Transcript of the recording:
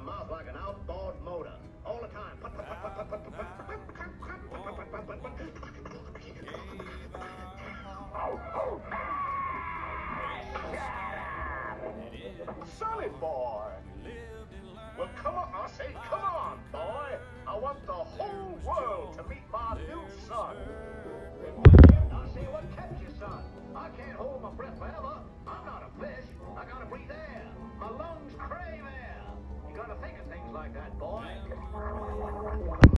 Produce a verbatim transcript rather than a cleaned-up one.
mouth like an outboard motor. All the time. Sonny boy. Well, come on. I say, come on, boy. I want the whole world to meet my new son. I say, what kept you, son? I can't hold my breath forever. I'm not a fish. I gotta breathe air. My lungs crave air. You gotta think of things like that, boy.